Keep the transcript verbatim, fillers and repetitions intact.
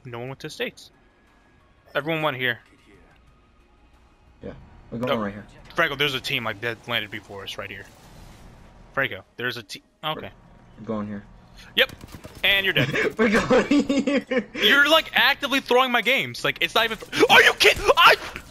No one went to the States. Everyone went here. Yeah, we're going Oh. right here. Franco, there's a team like that landed before us right here. Franco, there's a team. Okay. We're going here. Yep. And you're dead. We're going here. You're like actively throwing my games. Like it's not even. Are you kidding? I.